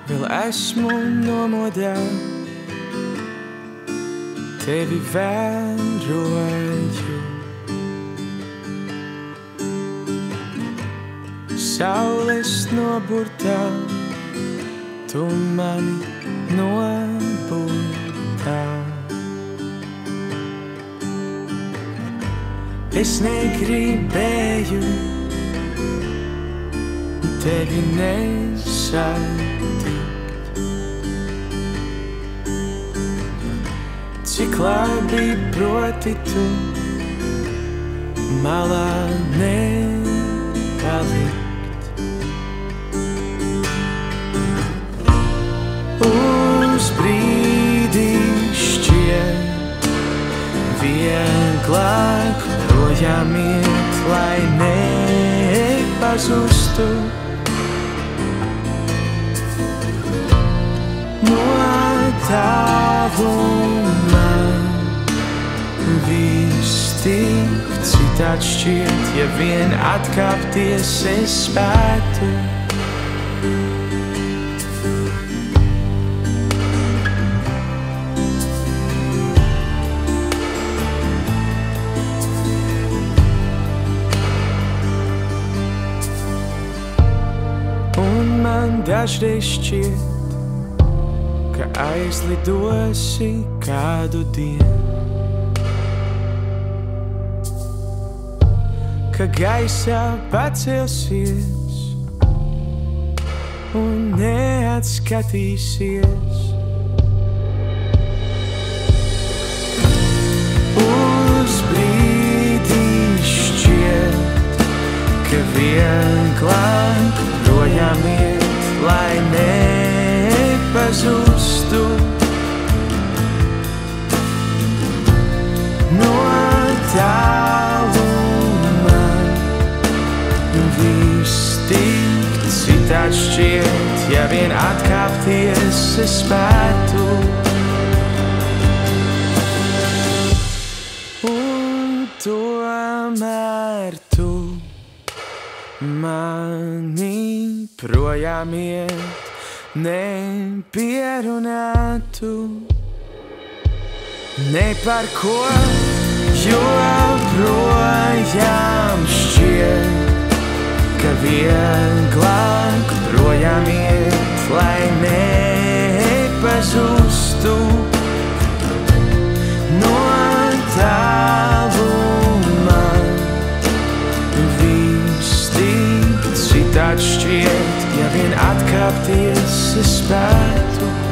Vēl esmu nomodā, tevi vēroju. Saules noburtā, tu mani noburtā. Es negribēju tevi nesatikt. Cik labi proti tu malā nepalikt. Uz brīdi šķiet vieglāk projām iet, lai nepazustu. No tālumā viss tik citāds šķiet, ja vien atkāpties es spētu. Un man dažreiz šķiet, ka aizlidosi kādu dienu, ka gaisā pacelsies un neatskatīsies. Uz brīdi šķiet, ka vieglāk projām iet, lai nepazustu. No tālumā viss tik citāds šķiet, ja vien atkāpties es spētu. Un tomēr tu mani projām iet, nepierunātu ne par ko, jo projām šķiet, ka vieglāk projām iet, lai nepazustu. No tālumā viss tik citāds šķiet, ja vien atkāpties es spētu.